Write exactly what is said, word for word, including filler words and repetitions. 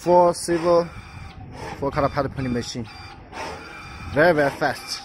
four silver, four color powder printing machine. Very very fast.